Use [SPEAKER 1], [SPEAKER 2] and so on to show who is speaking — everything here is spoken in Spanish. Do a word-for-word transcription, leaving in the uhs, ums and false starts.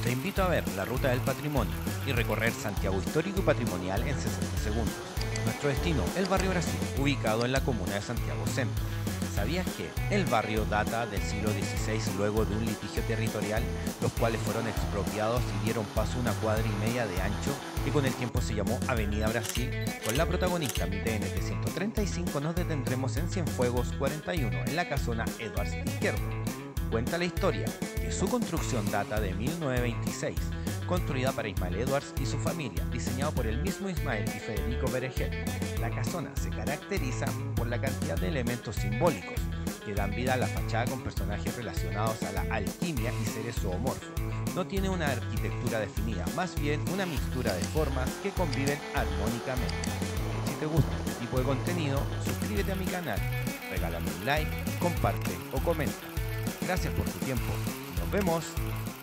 [SPEAKER 1] Te invito a ver la Ruta del Patrimonio y recorrer Santiago Histórico y Patrimonial en sesenta segundos. Nuestro destino, el barrio Brasil, ubicado en la comuna de Santiago Centro. ¿Sabías que el barrio data del siglo dieciséis luego de un litigio territorial, los cuales fueron expropiados y dieron paso a una cuadra y media de ancho que con el tiempo se llamó Avenida Brasil? Con la protagonista mi T N T ciento treinta y cinco nos detendremos en Cienfuegos cuarenta y uno, en la casona Edwards Izquierdo. Cuenta la historia que su construcción data de mil novecientos veintiséis, construida para Ismael Edwards y su familia, diseñado por el mismo Ismael y Federico Berenguer. La casona se caracteriza por la cantidad de elementos simbólicos que dan vida a la fachada con personajes relacionados a la alquimia y seres zoomorfos. No tiene una arquitectura definida, más bien una mixtura de formas que conviven armónicamente. Si te gusta este tipo de contenido, suscríbete a mi canal, regálame un like, comparte o comenta. Gracias por tu tiempo. Nos vemos.